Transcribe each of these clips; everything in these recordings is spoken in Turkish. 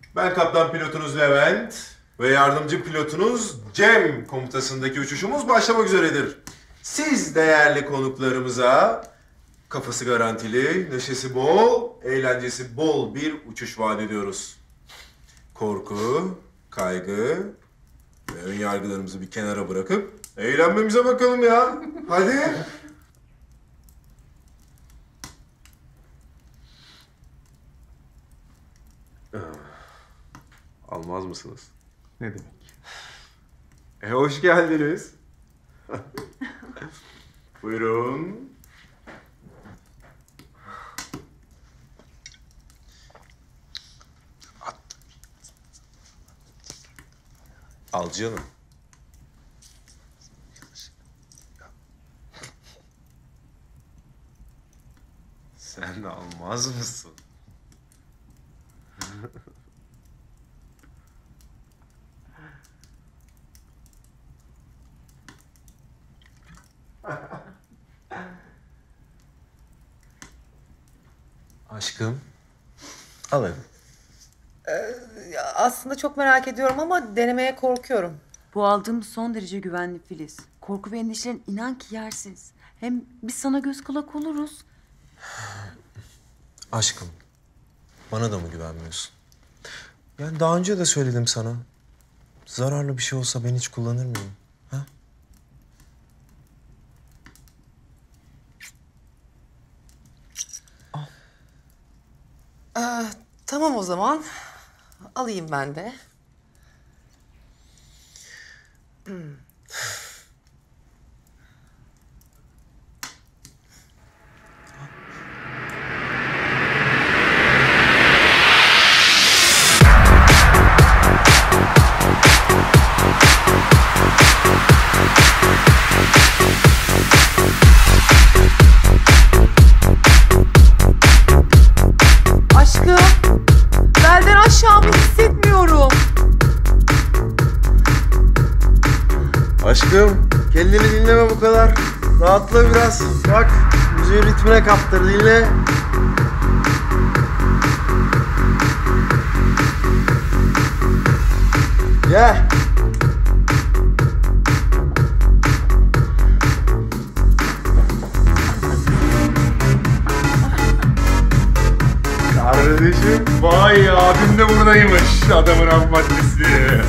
Ben kaptan pilotunuz Levent ve yardımcı pilotunuz Cem komutasındaki uçuşumuz başlamak üzeredir. Siz değerli konuklarımıza kafası garantili, neşesi bol, eğlencesi bol bir uçuş vaat ediyoruz. Korku, kaygı ve ön yargılarımızı bir kenara bırakıp eğlenmemize bakalım ya. Hadi. Almaz mısınız? Ne demek? Hoş geldiniz. Buyurun. Al canım. Sen almaz mısın? Aşkım. Al hadi. Aslında çok merak ediyorum ama denemeye korkuyorum. Bu aldığımız son derece güvenli Filiz. Korku ve endişelerin inan ki yersiz. Hem biz sana göz kulak oluruz. Aşkım. Bana da mı güvenmiyorsun? Yani daha önce de söyledim sana. Zararlı bir şey olsa ben hiç kullanır mıyım? Ha? Tamam o zaman. Alayım ben de. Aşkım, belden aşağımı hissetmiyorum. Aşkım, kendini dinleme bu kadar. Rahatla biraz. Bak, müziğin ritmine kaptır, dinle. Gel. Kardeşim, vay abim de buradaymış. Adamın ham maddesi.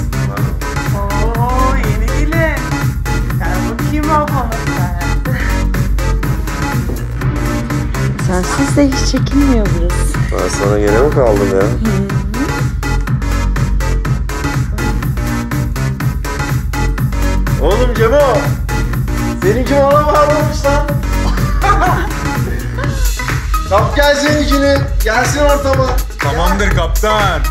Oo, yeni gelin. Gel bakayım ablama sen. Sensiz de hiç çekinmiyor burası. Ben sana gene mi kaldım ya? Oğlum Cemo, seninki bana bağlamış lan. Kap gel seninkini, gelsin ortama. Tamamdır kaptan.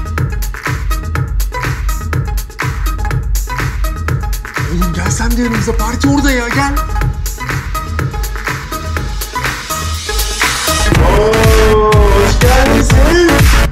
Oğlum gel sen de yanımıza, parti orada ya, gel. Oo, hoş geldin Selin.